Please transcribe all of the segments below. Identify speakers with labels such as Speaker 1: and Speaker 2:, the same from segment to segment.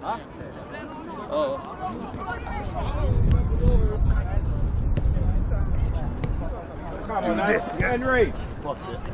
Speaker 1: Huh? Oh.
Speaker 2: Come on, Henry.
Speaker 1: What's it?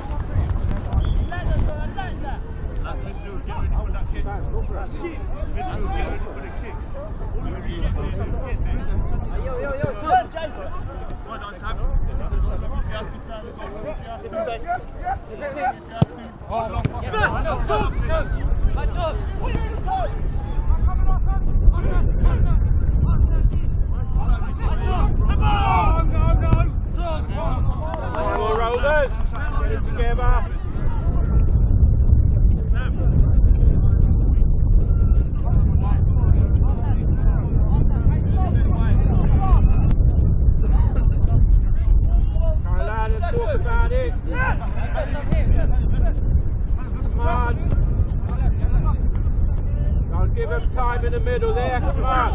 Speaker 2: Time in the middle there, come on.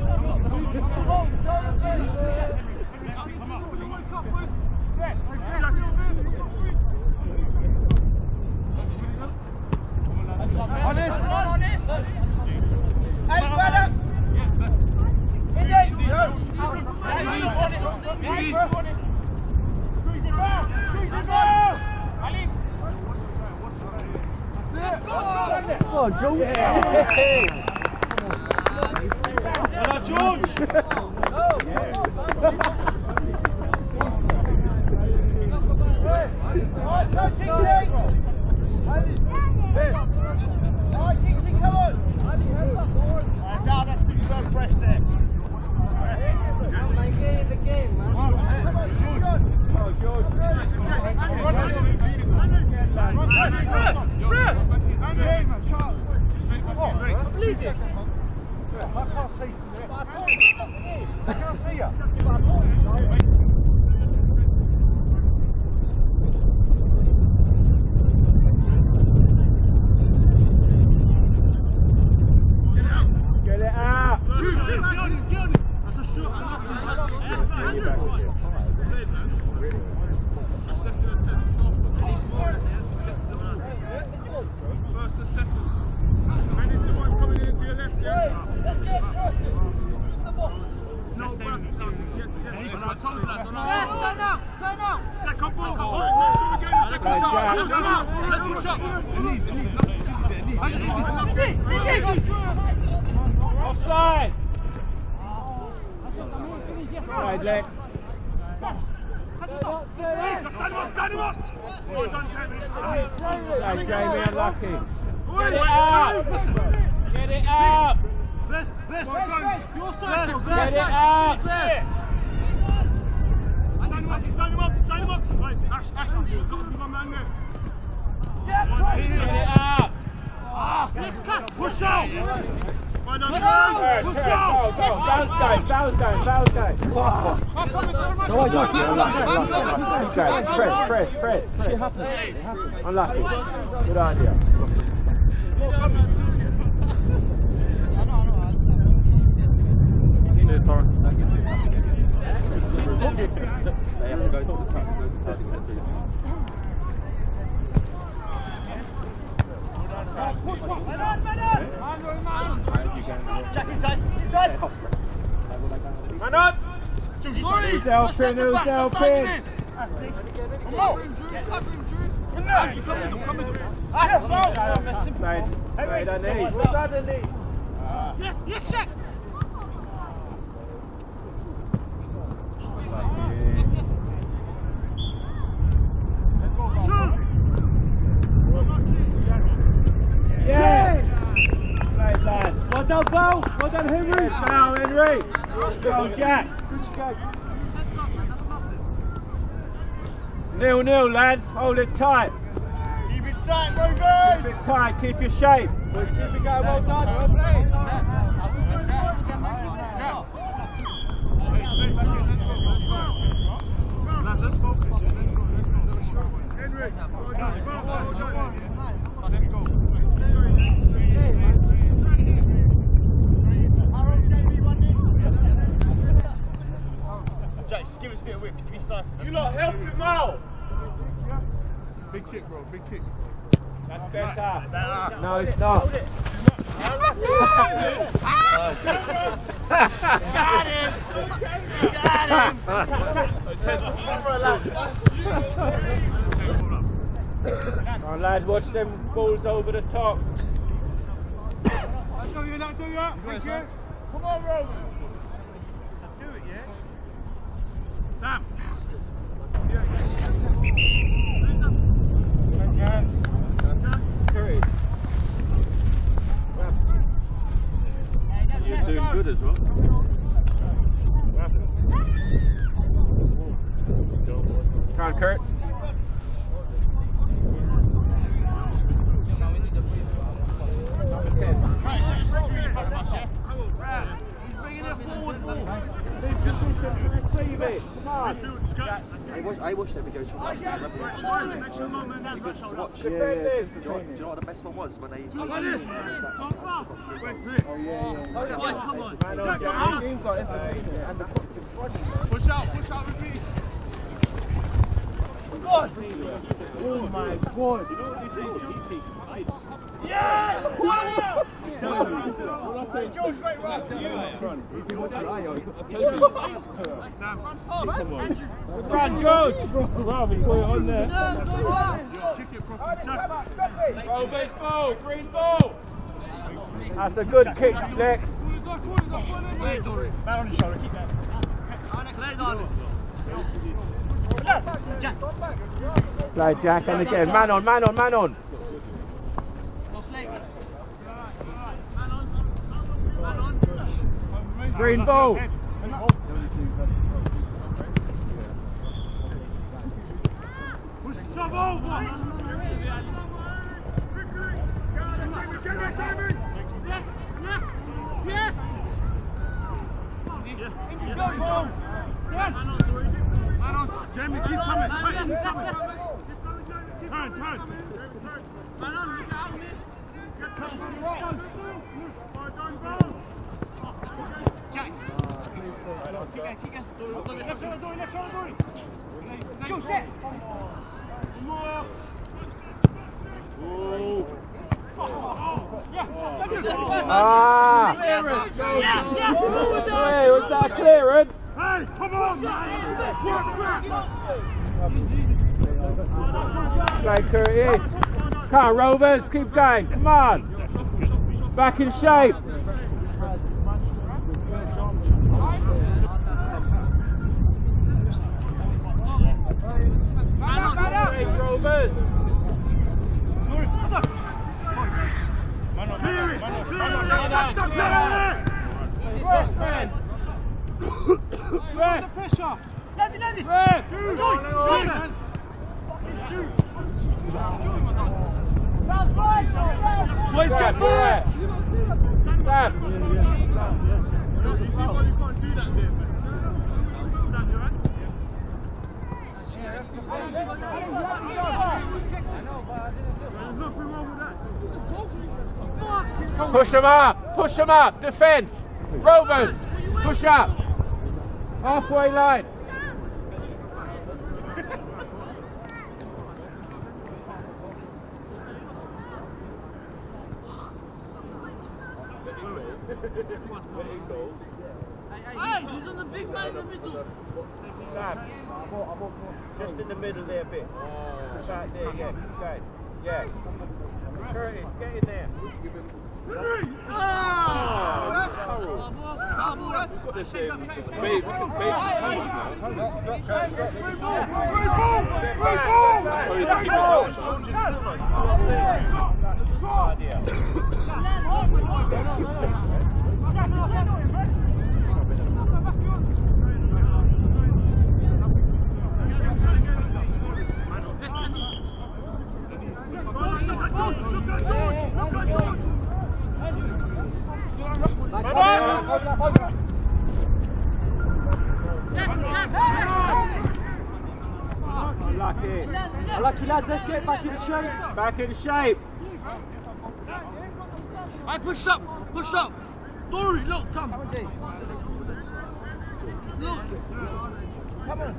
Speaker 3: Hey, brother!
Speaker 2: Come on, George! Hello, George! I can't see you. Get it out.
Speaker 4: First and second. And it's the one coming into your left. No, yes, yes. Turn out. Second ball. Second
Speaker 2: Offside. Right leg.
Speaker 4: Stand him up. Well done, Jamie.
Speaker 2: Jamie, unlucky. Get it out. Get it out.
Speaker 4: Get
Speaker 2: it out.
Speaker 4: Stand him up. Right, Ash, you've got to be my man there.
Speaker 2: Get it out.
Speaker 4: Push out. Well done, push out.
Speaker 2: Foul's going. No, I don't. Press. Shit happens. Unlucky. Good idea.
Speaker 1: They have to go to the front.
Speaker 3: Jack inside.
Speaker 2: Man up! Who's helping? Made her knees.
Speaker 3: Yes, Jack!
Speaker 2: Yes! Great lad. Well done, Val. Well done, Henry. Foul, Henry. Well, Jack. Good go. 0-0, lads. Hold it tight.
Speaker 3: Keep it tight, Ruben!
Speaker 2: Keep it tight. Keep your shape. Keep it going. Well done. Well played.
Speaker 4: Let's focus. Henry, well done. Let's go.
Speaker 3: Jack, just give us a bit of width, because if he slices
Speaker 4: You lot, help him out! Big kick, bro, big kick.
Speaker 2: That's better. No, it's not.
Speaker 3: Got him! Got him!
Speaker 2: Come on, lads, watch them balls over the top.
Speaker 4: Don't do that. Thank you. Come on, Roman. Do it, yeah? Sam.
Speaker 2: Yes. Curry.
Speaker 1: You're doing good as well.
Speaker 2: Come on, Kurtz.
Speaker 4: He's bringing it forward ball.
Speaker 2: Receive it. Come on.
Speaker 1: I watched that video.
Speaker 4: Make sure mum and dad rush over.
Speaker 1: Do you know what the best one was when they?
Speaker 4: Come on.
Speaker 2: Games are entertaining and the clock is running.
Speaker 4: Push out, repeat.
Speaker 2: Oh my God.
Speaker 3: Yeah!
Speaker 4: George, right to you.
Speaker 2: Run, George. Bravo, put it on there.
Speaker 4: Kick it properly.
Speaker 2: Rovers ball, green ball. That's a good kick, Lex.
Speaker 3: Man on the shoulder, keep that.
Speaker 2: Play Jack and again, man on. Green ball.
Speaker 4: Push shove over. Yes. Jamie, keep coming. Turn. Jack. Kick it. Left shoulder. Go set. More.
Speaker 2: Ah! Hey, was that a clearance?
Speaker 4: Hey, come on, man!
Speaker 2: Play Curtis. Come on, Rovers, keep going. Come on. Back in shape. Hey, Rovers.
Speaker 4: The pressure! Land it!
Speaker 2: Boys, get more! Stand! Push them up, defence! Rovers, push up! Halfway line!
Speaker 3: Hey, he's on the big man in the middle.
Speaker 2: Sam, just in the middle there a bit. Back there, yeah, keep going. Yeah. Curtis, get in there. Lucky lads, let's get back in shape. Back in shape.
Speaker 3: Hey, push up.
Speaker 4: Dory, look, come.
Speaker 3: Look.
Speaker 4: Come on.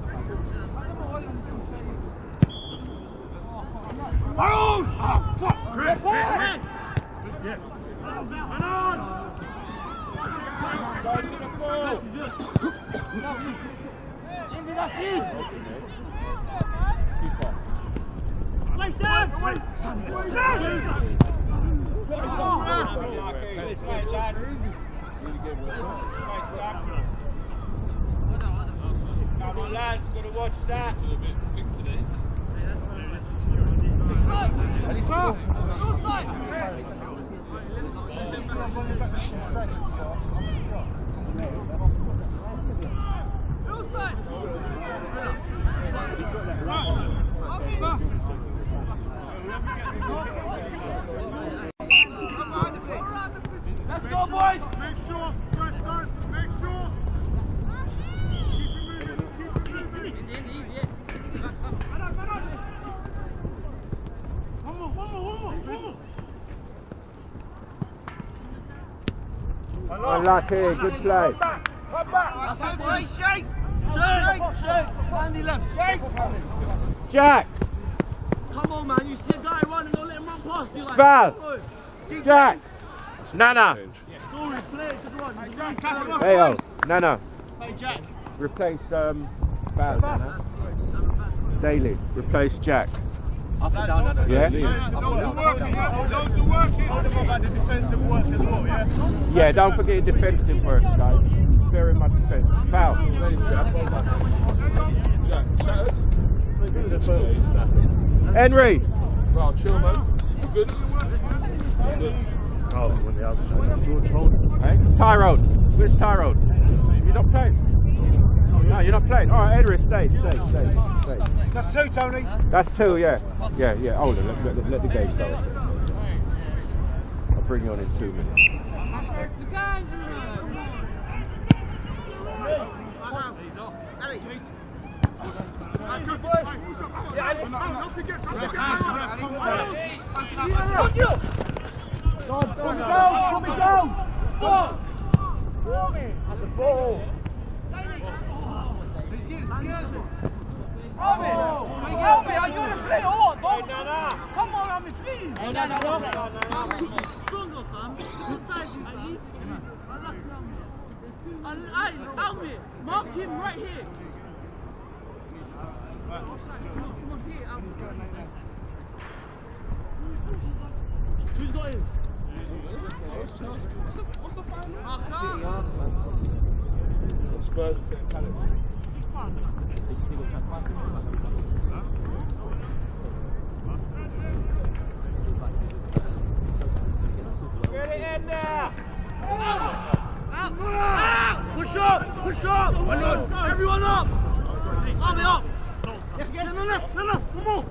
Speaker 4: Harold! Oh, fuck! Quick. Yeah.
Speaker 2: Come on, lads, gotta watch that.
Speaker 3: A bit thick today.
Speaker 4: Let's go, boys! Make sure, first time, make sure! Keep it moving! One more!
Speaker 2: Unlucky, good play.
Speaker 4: Come back!
Speaker 3: That's it, boys. Shake! Andy left. Shake!
Speaker 2: Jack!
Speaker 3: Come on, man. You see a guy running, don't let him run past you like
Speaker 2: Val!
Speaker 3: Keep
Speaker 2: Jack! Nana!
Speaker 3: Story, play it to the run.
Speaker 2: Hey, oh, Nana.
Speaker 3: Hey, Jack.
Speaker 2: Replace Val, Nana. Daly, replace Jack.
Speaker 1: Up and down.
Speaker 2: Yeah?
Speaker 4: Those are working, yeah? Those are working! Hold them about the defensive work as well, yeah?
Speaker 2: Yeah, don't forget your defensive work, guys. Very much defensive. Foul. Henry!
Speaker 5: Well, chill, man. You good?
Speaker 4: Oh, when the outside, George Holden.
Speaker 2: Hey? Tyrone. Where's Tyrone? You're not playing? No, you're not playing. Alright, Henry, stay.
Speaker 4: That's two, Tony.
Speaker 2: That's two, yeah. Yeah. Hold on, let the game start. I'll bring you on in 2 minutes.
Speaker 4: Good boys. Don't forget. Put me down. That's the ball. Army, are you gonna play or what? Come on, Army, please.
Speaker 3: Stronger, fam. Good side, Ali. Alvin, mark him right here. Who's got him? What's the final?
Speaker 5: Spurs playing Palace.
Speaker 2: Get it in there!
Speaker 3: Push up! Everyone up! Army up! Let's get him on left! No, come on!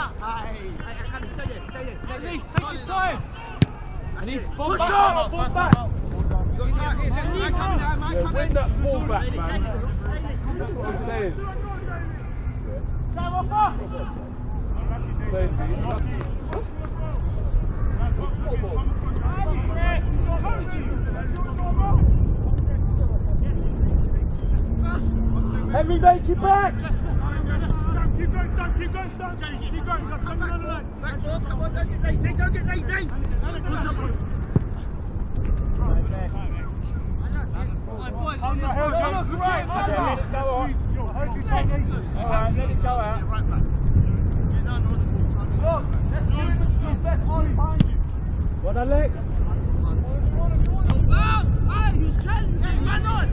Speaker 3: Please, take your time! And he's push up! Pull back!
Speaker 2: Yeah, win that ball back, man. That's what I'm saying. Henry, make it back!
Speaker 4: Keep going, son. Come on, back ball, come on, don't get lazy. Push up. On your head, right. Let it go out. Heard you, Tony. Alright, let it go out. Right back. Look, let's do it. Left arm behind you.
Speaker 2: What, Alex?
Speaker 3: He's challenging, man on!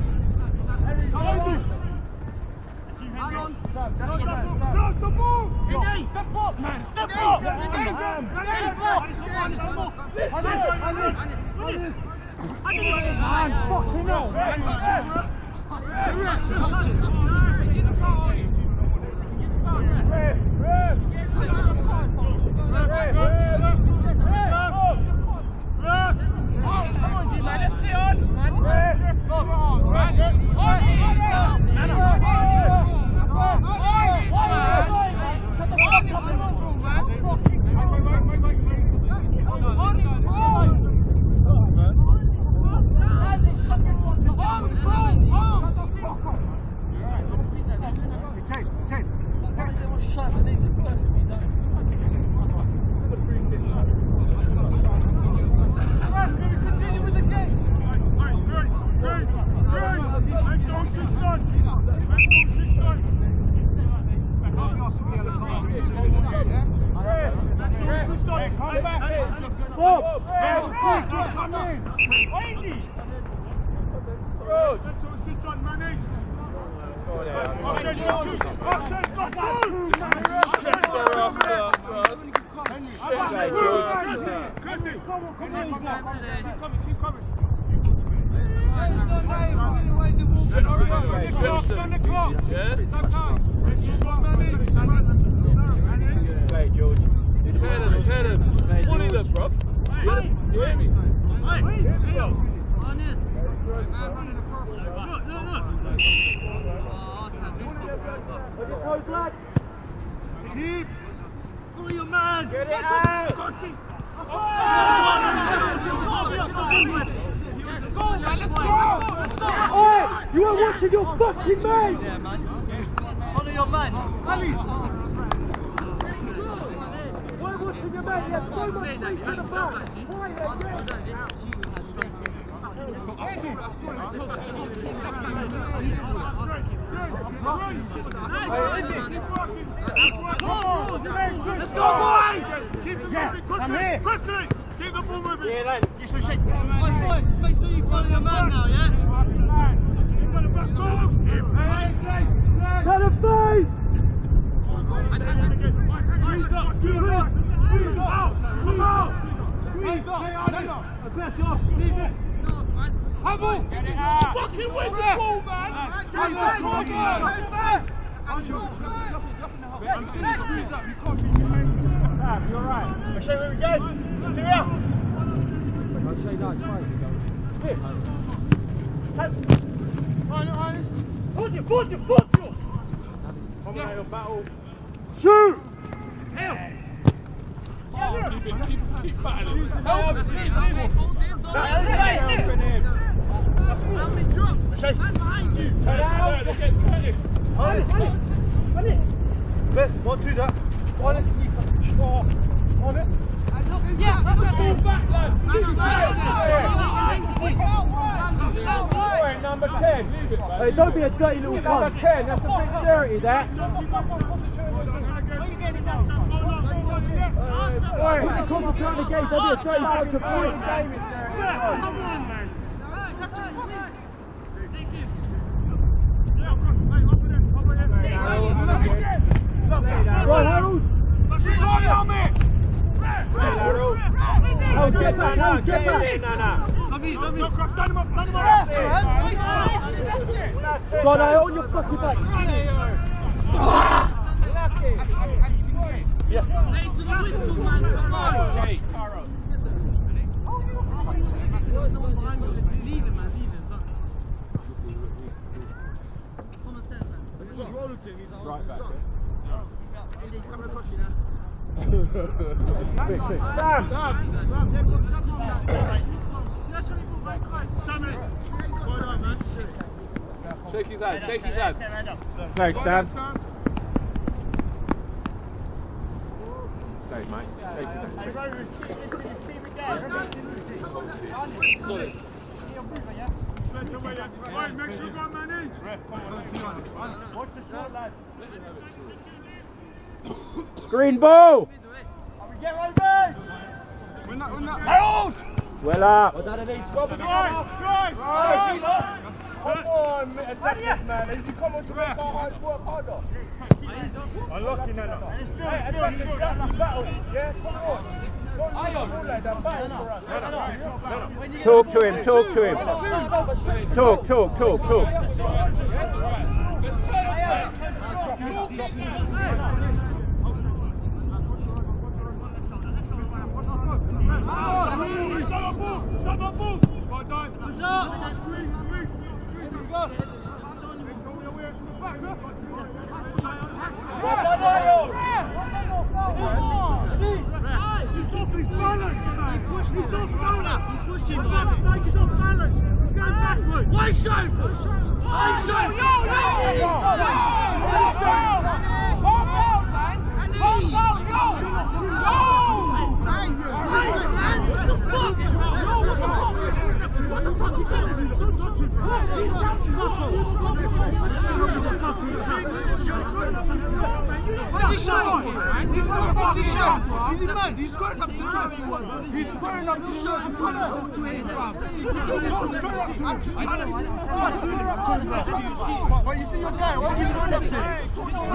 Speaker 4: Stop the ball! Step up, man! Step up! Fucking hell! on, Manny.
Speaker 2: Go there.
Speaker 4: Arsene, shoot. Arsene, go down.
Speaker 5: Check their ass back, bro.
Speaker 2: Right, George.
Speaker 4: Curtis, come on, come on.
Speaker 3: Keep coming.
Speaker 5: Stretch them. Yeah?
Speaker 2: Right, George.
Speaker 5: Tear them. Bully them, bro. You hear me?
Speaker 4: Keep. Go your man.
Speaker 2: Get it out.
Speaker 3: Go, man, let's go!
Speaker 4: Oi! You are watching your fucking man!
Speaker 3: Yeah, man. Follow your man.
Speaker 4: Ali! Why watching your man? He has so much space in the back.
Speaker 3: Let's go, boys!
Speaker 4: Keep the ball moving quickly! Keep the ball moving!
Speaker 3: Yeah, like, you should shake. Boys, make sure you follow your man now, yeah?
Speaker 4: Cut a face! Squeeze up! Aggressive! Leave it! Hubble!
Speaker 3: Get it out!
Speaker 4: Fucking win the ball, man! Take back!
Speaker 2: You're right. I'll show you where we go. Two out.
Speaker 1: I'll show you that, it's fine.
Speaker 4: Put you!
Speaker 2: Come on, your battle.
Speaker 4: Shoot!
Speaker 5: Keep battling.
Speaker 2: One, two, that. On it. On it.
Speaker 3: Yeah,
Speaker 2: Number 10. Leave it, man.
Speaker 4: Hey, don't be a dirty little cunt.
Speaker 2: Number 10, that's a bit dirty, that.
Speaker 4: Oi, concentrate on the game, don't be a dirty bunch of points. Right, Harold! Harold, get back, Harold, get back! God, I on your fucking back!
Speaker 3: Play to the whistle, man.
Speaker 2: Okay, Taro.
Speaker 3: Leave him, man. Leave him. Common sense, man.
Speaker 4: Just roll it to him, he's like,
Speaker 2: Right back.
Speaker 4: he's coming across you now.
Speaker 5: Shake his hand, shake his hand.
Speaker 2: Thanks, Sam. Thanks, mate.
Speaker 5: Solid.
Speaker 4: Right, make sure you got managed.
Speaker 2: Watch the shot, lad.
Speaker 4: Green ball!
Speaker 2: Get right back!
Speaker 4: We're not.
Speaker 2: Harold!
Speaker 4: Well up!
Speaker 2: Come on, attack man. If you come on to work harder. Unlocking that now. Hey, attack this battle. Yeah, come on. Talk to him, talk to him. Talk.
Speaker 4: What the fuck? Where's his shot? He's got his shot. He's in man. He's squaring up to the shot. He's squaring up to the shot. I'm trying to hold to him, bruv. Well, you see your guy. What are you going up to?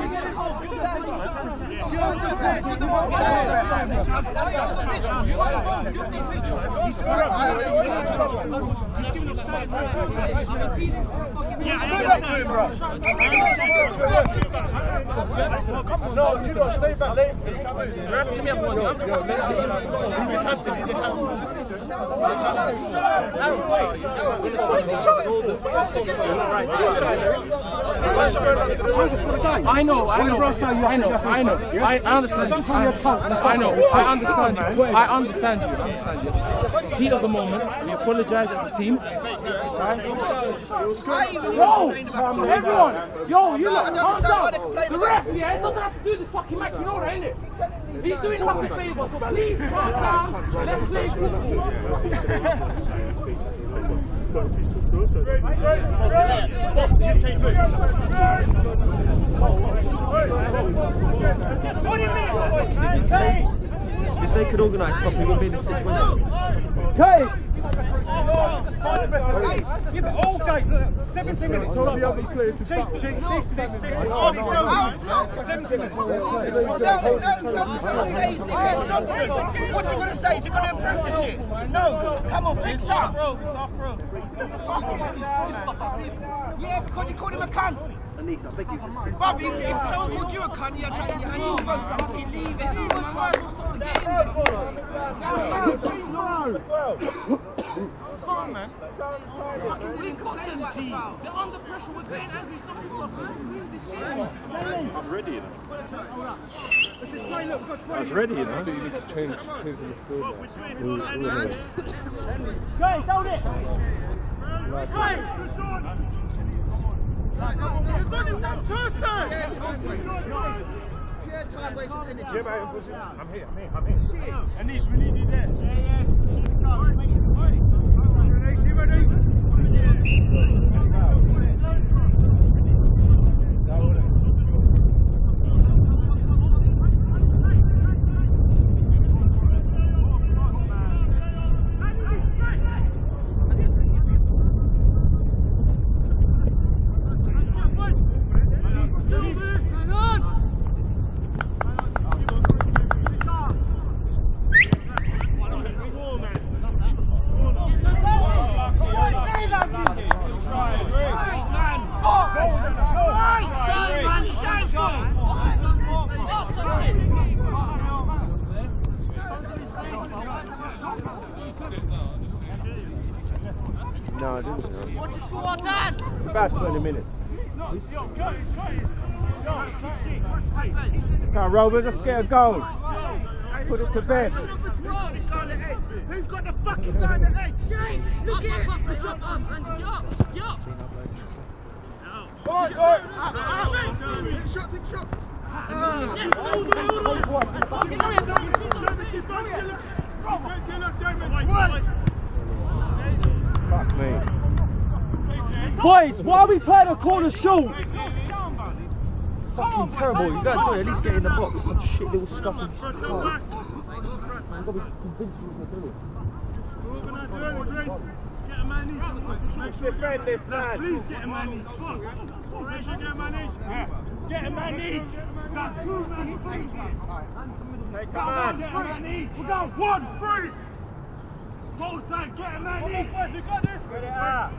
Speaker 2: No, you don't stay back. Give me a point.
Speaker 1: I know. I understand. you. It's heat of the moment. We apologise as a team. Yo, everyone! Yo, you lot, calm down! The ref, yeah, it doesn't have to do this fucking match, you know that, innit? He's doing us a favour, so please calm down. Let's play football.
Speaker 5: If they could organise properly, we'd be in this situation.
Speaker 1: Case!
Speaker 4: Give it all day. 17 minutes.
Speaker 2: Told the other players to stop.
Speaker 4: 17 minutes. What's he going to say? Is he going to improve the shit? No. Come on, fix up. Yeah, because he called him a cunt.
Speaker 5: Anise, I beg you for sake.
Speaker 4: Bob, if someone called you a cunt, you're trying to fucking leave it. Come on, man.
Speaker 1: We got them, G. They're under pressure, we're getting angry,
Speaker 3: I'm ready, you know. I was ready, you know.
Speaker 2: You need to change the score.
Speaker 1: Guys, hold it!
Speaker 2: I'm here.
Speaker 3: And these we need you there.
Speaker 2: No, I didn't.
Speaker 1: What's your short hand?
Speaker 2: About 20 minutes. Come on, Rovers, let's get a goal. Put it to bed.
Speaker 4: Who's got the fucking guy on the edge? Shane, look at it. Push up, yup. Go on, go on. Big shot, big shot.
Speaker 2: Fuck me.
Speaker 1: Boys, why are we playing a corner shoot?
Speaker 5: Fucking terrible. You guys got to at least get in the box. Some shit little stuff. You've got to be convinced we're going to do it.
Speaker 2: Let's defend this, lad.
Speaker 3: Please get him, Manny. Get him, Manny.
Speaker 2: Take command.
Speaker 3: We're down 1-3. Goal side, get him, Manny. Boys, we got this.
Speaker 2: Get it out.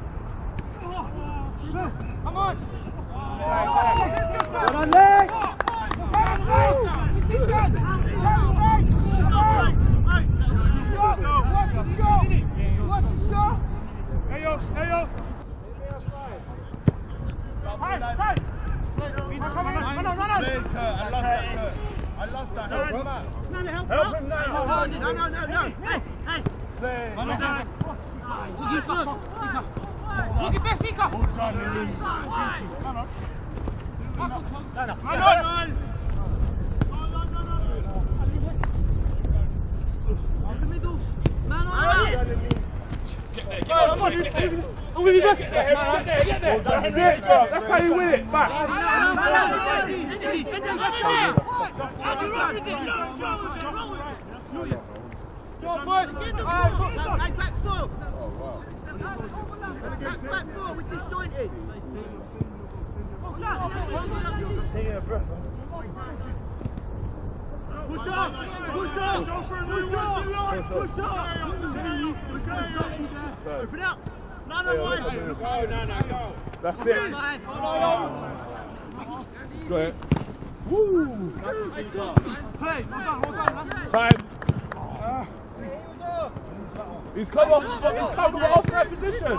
Speaker 3: Come on.
Speaker 1: Get on legs!
Speaker 3: Stay off. Hey!
Speaker 2: I love that. Help him out. Help him now.
Speaker 4: No. Hey.
Speaker 1: Look at Bessica!
Speaker 3: I'm with you, Buck.
Speaker 1: Get there. That's it, bro. That's how you win it. Back.
Speaker 4: Go boys! Back four! Back four with disjointed!
Speaker 2: Taking a breath.
Speaker 3: Push up! Push up! Push up! Push up! Open up! No, no, go!
Speaker 1: That's it. Go ahead. Woo!
Speaker 3: Play! Well done, man.
Speaker 1: Time. He's come off offside position.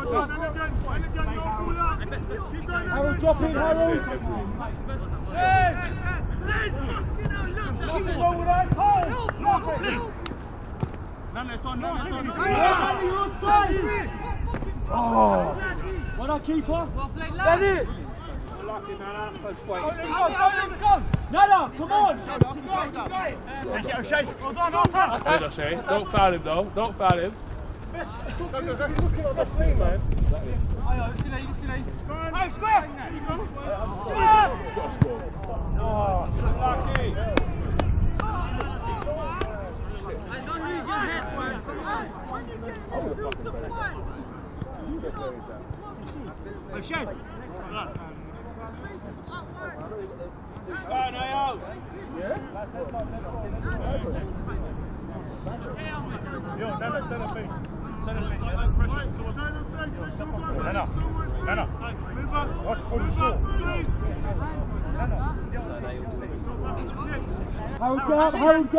Speaker 3: Harold, drop in, Harold. Nothing wrong with that. Nothing. None on. You're onside.
Speaker 1: Oh.
Speaker 3: Well done, keeper. Well played, lad. That's it. Nana, come on. Keep going. Take it, O'Shea. Well done, Arthur.
Speaker 1: Good, O'Shea. Don't foul him, though. Don't foul him.
Speaker 2: Looking at that scene, man.
Speaker 3: Hey, square.
Speaker 1: He's got to score.
Speaker 2: Oh, lucky.
Speaker 4: Don't lose your head, boy.
Speaker 3: O'Shea.
Speaker 2: Yo, Nana, turn the face. Nana. Watch for the shot.
Speaker 3: Hold up.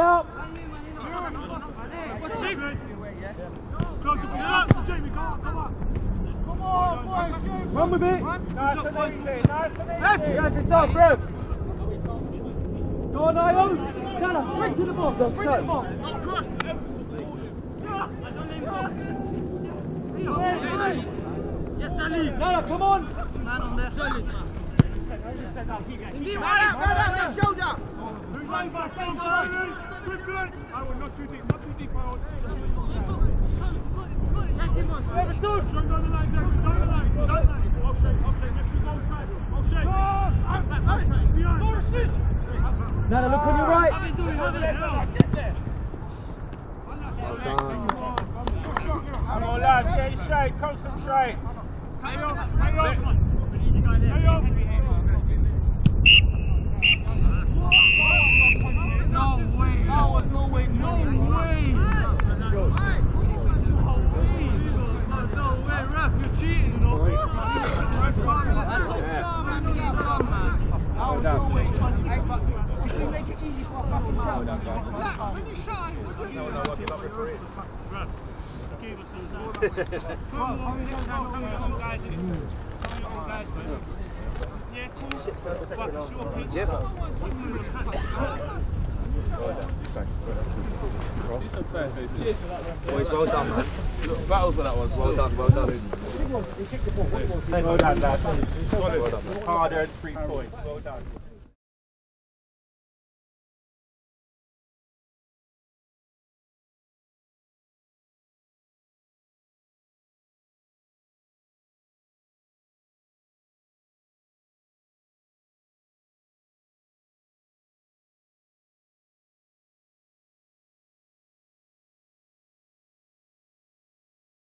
Speaker 3: Come on, boys. Run with it.
Speaker 2: Nice and easy.
Speaker 3: Go on, Ayo. Nana, sprint to the box. Yes, Ali. Nana, come on. Man on there.
Speaker 4: Right out, shoulder.
Speaker 3: Who's going back? Good. I will not too deep. Not too deep. Strong down the line, Jack. Down the line. O'Shea. Let's go outside. O'Shea. Nana, look on your right.
Speaker 2: Come on, lads, get straight, concentrate.
Speaker 3: Hang on. No way. No way. Ref, you're cheating, you know. Make it easy for a fucking man. When you shine,
Speaker 5: Boys, well done, man.
Speaker 1: Battle for that one.
Speaker 5: Well done.
Speaker 2: Well done, lad. Harder 3 points. Well done.